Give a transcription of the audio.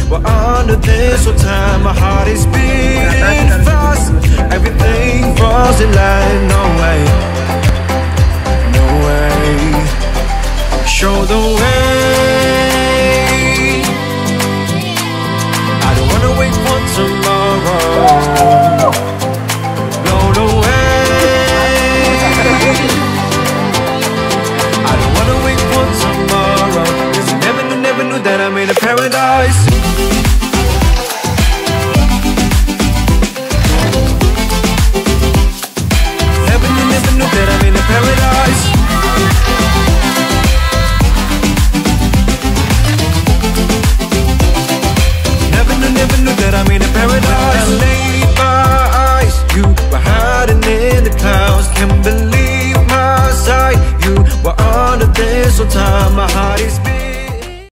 We're under this whole time, my heart is beating fast. Everything falls in line, no way, no way. Show the way. I don't wanna wait for tomorrow. Blown away. I don't wanna wait for tomorrow, 'cause you never knew that I made